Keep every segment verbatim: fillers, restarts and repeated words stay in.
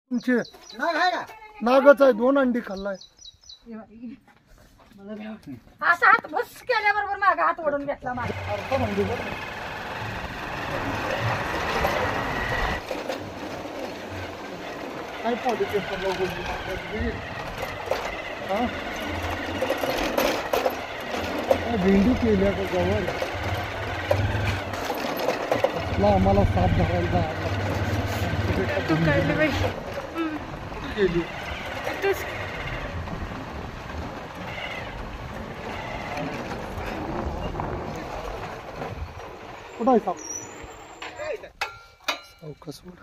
तुमचे नाग आहे का? नागच आहे. दोन अंडी खाल्लाय. असा हात भस केल्याबरोबर मागा हात ओढून घेतला माझा. काय पॉलिटिक्स भेंडी केल्या का गवर आपला आम्हाला साथ धरायला केली. कुठं आहे साप? सावकाश सोडा.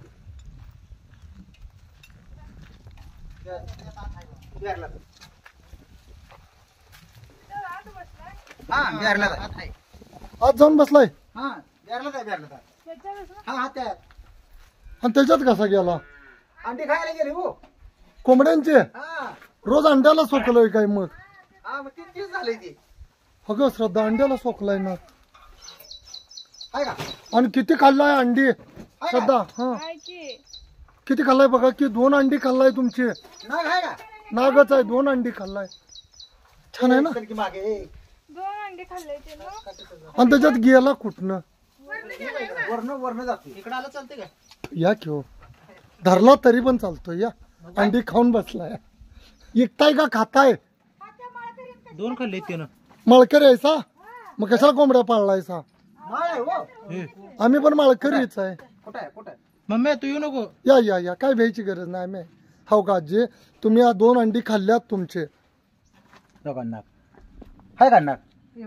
हा बिहारला आज जाऊन बसलाय हा बिहारला जाय बिहारला हा हा त्या आणि त्याच्यात कसा गेला? अंडी खायला गेली हो. कोंबड्यांचे हा रोज अंड्याला सोकलंय काय मग? हा मग तीन दिवस झाले ती अगं श्रद्धा अंड्याला सोकलाय ना. आहे का? आणि किती खाल्लाय अंडी श्रद्धा? हा किती खाल्लाय बघा की. दोन अंडी खाल्लाय तुमचे. नाग आहे का? नागच आहे. दोन अंडी खाल्लाय. छान आहे ना. चल की मागे दोन अंडे खाल्ले ते ना. आणि त्याच्यात गेला कुठनं? वरण वरण जातो. इकडे आलं चालते का? या की हो. धरला तरी पण चालतो. या अंडी खाऊन बसलाय. एकताय का खाताय? दोन खाल्ले त्यानं. माळकरी आहेसा? मग कशाला कोंबड्या पाळलायसा? माळ आहे हो. आम्ही पण माळकरीच आहे. कुठं आहे कुठं आहे? मम्मी तू येऊ नको. या या या काय भ्यायची गरज नाही. आम्ही हो का आजी तुम्ही या दोन अंडी खाल्ल्यात तुमचे. नाग आहे का नाग?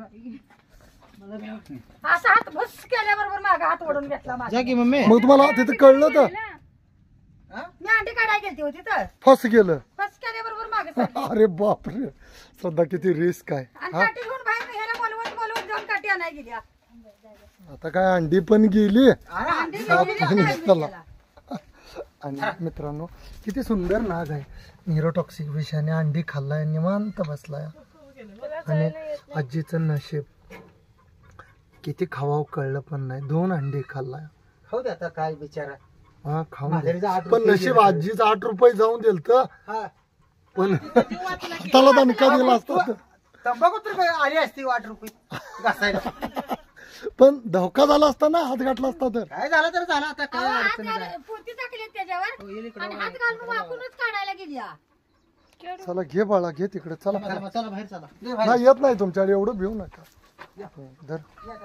असा हात भस केल्याबरोबर मागा हात ओढून घेतला माझा. जा की मम्मी. मग तुम्हाला तिथे कळलं तर मी अंडी काढायला गेलती होती तर फस गेलं. भस केल्याबरोबर मागे सरकली. अरे बापरे सध्या किती रिस्क आहे. आणि हा काठी घेऊन बाहेर ह्याला बोलवत बोलवत जाऊन काठी आणायला गेली. आता काय अंडी पण गेली. अंडी साप गेली, पण अंडी चला. गेला. आणि मित्रांनो किती सुंदर नाग आहे. न्यूरोटॉक्सिक विषाने अंडी खाल्लाय. निवांत बसलाय. आणि आजीचं नशीब किती खावावं कळलं पण नाही. दोन अंडी खाल्लाय. हो दे आता काय बिचारा. हा खाऊन म्हातारीचं आठ पण रुपये नशीब गेले. आजीचं आठ रुपये जाऊन दिल तर हा पण त्याला दणका दिला असता तर. तंबाखू तर काय आली असती आठ रुपये घासायला. पण धोका झाला असता ना. हात घातला असता तर. काय झालं तर झालं. आता काय हात अडचण नाही. घाल- पोती टाकली त्याच्यावर आणि हात घालून वाकूनच काढायला गेली. चला घे बाळा घे तिकडे. चला चला चला बाहेर चला. ये बाहेर. नाही येत नाही तुमच्याकडे एवढं भिवू नका. हो, धर.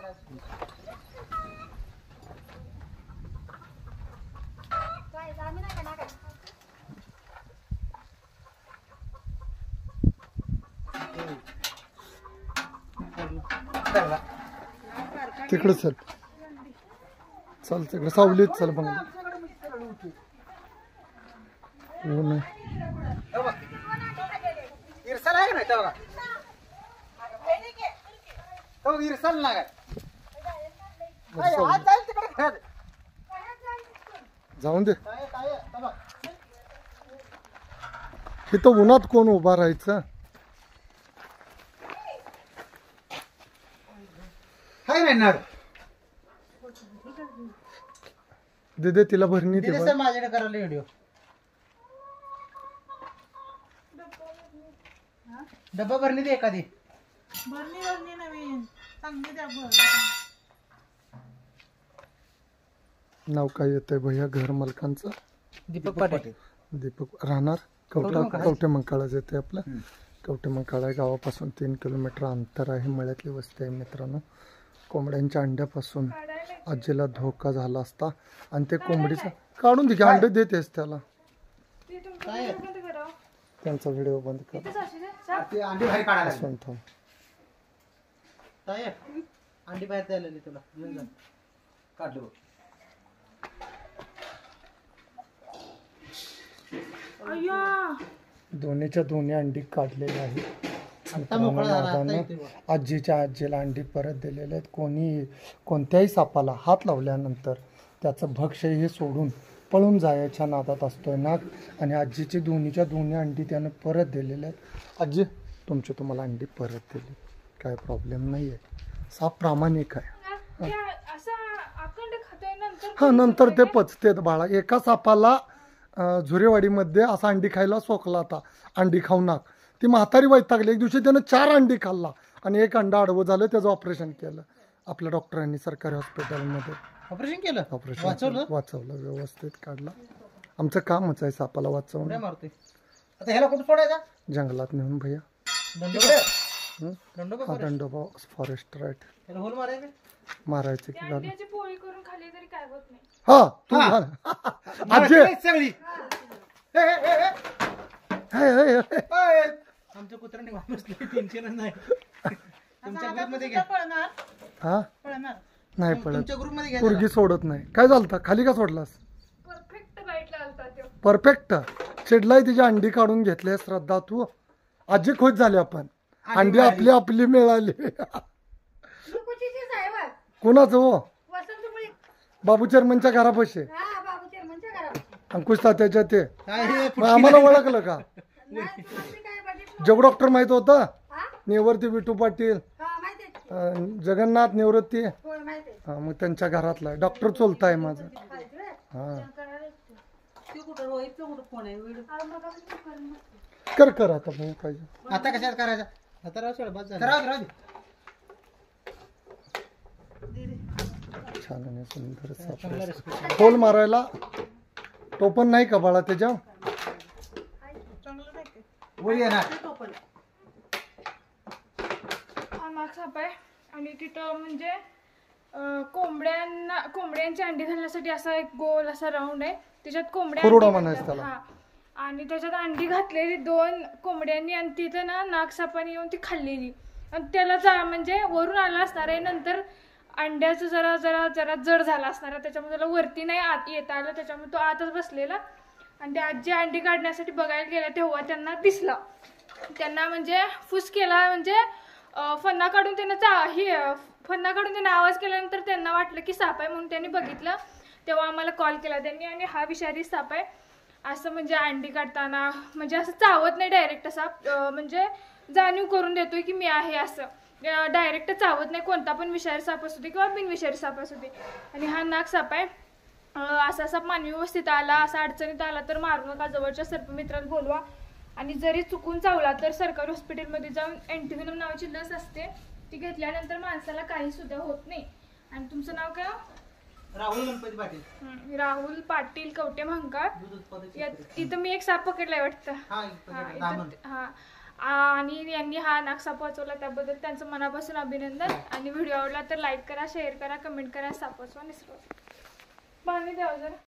काय आम्ही नाही का नागा? चला. तिकडे चल. चल तिकडे सावलीत चल बघ. हो नाही हो बघ. इरसाल आहे का नाही तेव्हा? तो इरसाल ना काय? काय, आज जाईल तिकडे खेळत. जाऊन दे. काय काय आहे? बघ. इथं उन्हात कोण उभा राहायचं. हाय नाही नाग. दे दे तिला भरणी दे दिले बघ. सर माझ्याकडे करायला व्हिडिओ. डब्बा भरणी दे एखादी. भरणी भरणी नवीन चांगली द्या. नाव काय येतंय भैया घर मालकांचं? दीपक पाटील. दीपक राहणार कवठा कवठे मंकाळाच येते आपलं. कवठे मंकाळा गावापासून तीन किलोमीटर अंतर आहे. मळ्यातली वस्ती आहे मित्रांनो. कोंबड्यांच्या अंड्यापासून आजीला धोका झाला असता आणि ते कोंबडीचं काढून दे की अंडे देतेस त्याला. त्यांचा व्हिडिओ बंद कर. ते अंडी बाहेर काढायला लागली. असं थांब. काय आहे? अंडी बाहेर द्यायला लागली तुला. घेऊन जा. काढलं बघ. दोन्हीच्या दोन्ही अंडी काढलेली आहेत. आता मोकळा झाला. आता नागानं येते बघ. आजीच्या आजीला अंडी परत दिलेले आहेत. कोणी कोणत्याही सापाला हात लावल्यानंतर त्याचं भक्ष्य हे सोडून पळून जायच्या नादात असतोय नाग. आणि आजीची दोन्हीच्या दोन्ही अंडी त्यानं परत दिलेल्या आहेत. आजी तुमची तुम्हाला अंडी परत दिली. काय प्रॉब्लेम नाही आहे. साप प्रामाणिक आहे. हा नंतर ते पचतेत बाळा. एका सापाला अं, झुरेवाडीमध्ये असा अंडी खायला सोकला होता, अंडी खाऊ नाक. ती म्हातारी वैतागली. एक दिवशी त्यानं चार अंडी खाल्ला आणि एक अंडा आडवं झालं, त्याचं ऑपरेशन केलं आपल्या डॉक्टरांनी सरकारी हॉस्पिटलमध्ये. ऑपरेशन केलं ऑपरेशन वाचवलं वाचवलं, व्यवस्थित काढला. आमचं कामच आहे सापाला वाचवणं. उड्या मारतोय. आता ह्याला कुठं सोडायचा जंगलात नेऊन भैया. दंडोबा हं? दंडोबा हा forest. दंडोबा फॉरेस्ट राईट ह्याला होल मारायचं मारायचं की झालं. अंड्याची पोळी करून खाली तरी काय होत नाही. हा तू हा. घाल. आजी मारायचं सगळी ए, ए, ए, ए. हे, हे, हे. ए, आमच्या कुत्र्याने बसले टेन्शनच नाही. तुमच्या ग्रुप मध्ये घ्या हा नाही पडत. तुमच्या ग्रुप मध्ये घ्या पोरगी सोडत नाही. काय झालं खाली का सोडलास? परफेक्ट बाईट लावता तो. परफेक्ट चिडलाय. तिची अंडी काढून घेतली श्रद्धा तू. आजी खुश झाली. आपण अंडी आपली आपली मिळाली. सुकुची चीज आहे बा. कोणाचं हो? वसंत मुळी. बाबू चेअरमनच्या घरापाशी हा बाबू चेअरमनच्या घरात. अंकुश तात्याच्या ते. काय हे मग आम्हाला ओळखलं का? नाही, तुम्ही काय बघितलं? जगू डॉक्टर माहित होतं? हा? नेवरती विठू पाटील, हा, माहिती आहे की. अं, जगन्नाथ निवृत्ती. होय, माहिती आहे. हा, मग त्यांच्या घरातला डॉक्टर चोलताय माझं. माहिती आहे? हा ते कुठं रोहितचं कुठं फोन आहे? अहो, मग आपण ते करून बघतो. कर कर आता भाऊ पाहिजे. आता कशात करायचा आता राहू सोड बस झालं. राहू दे, राहू दे. छान आणि सुंदर चांगला सापडा. response. खोल मारायला टोपण नाही का बाळा त्याच्या? चांगलं नाही ते. वर ये ना. हा नाग साप आहे आणि तिथं म्हणजे अं, कोंबड्यांना कोंबड्यांची अंडी घालण्यासाठी असा एक गोल असा राऊंड आहे. त्याच्यात कोंबड्या खुरडा अंडी म्हणायचं घालतात. त्याला. हा. आणि त्याच्यात अंडी घातलेली दोन कोंबड्यांनी आणि तिथं ना नागसापाने येऊन ती खाल्लेली आणि त्याला जा म्हणजे वरून आला असणार आहे. नंतर अंड्याचं जरा जरा जरा जड झाला असणार आहे, त्याच्यामुळे त्याला वरती नाही आत येता आलं, त्याच्यामुळे तो आतच बसलेला. आणि त्या आजी अंडी काढण्यासाठी बघायला गेल्या तेव्हा त्यांना दिसला. त्यांना म्हणजे फुस केला म्हणजे अं, फन्ना काढून त्यांना चा ही अं, फन्ना काढून त्यांना आवाज केल्यानंतर त्यांना वाटलं की साप आहे म्हणून त्यांनी बघितलं. तेव्हा आम्हाला कॉल केला त्यांनी आणि हा विषारी साप आहे असं म्हणजे अंडी काढताना म्हणजे असं चावत नाही डायरेक्ट साप, अं, म्हणजे जाणीव करून देतोय की मी आहे असं. डायरेक्ट चावत नाही. कोणता पण विषारी साप असू दे किंवा बिनविषारी साप असू दे. आणि हा नाग साप आहे. अं, असा साप मानवी व्यवस्थित आला असा अडचणीत आला तर मारू नका, जवळच्या सर्पमित्राला बोलवा. आणि जरी चुकून चावला तर सरकारी हॉस्पिटलमध्ये जाऊन अँटीव्हेनम नावाची लस असते, ती घेतल्यानंतर माणसाला काही सुद्धा होत नाही. आणि तुमचं नाव काय? राहुल गणपती पाटील हं, राहुल पाटील कवटे महांकाळ. दूध उत्पादक यात इथं मी एक साप पकडलाय वाटतं. हा हा, इथं दामन. इथं- हा. आणि यांनी हा नाग साप वाचवला त्याबद्दल त्यांचं मनापासून अभिनंदन. आणि व्हिडिओ आवडला तर लाईक करा, शेअर करा, कमेंट करा. साप वाचवा निसरवा. पाणी द्यावं जरा.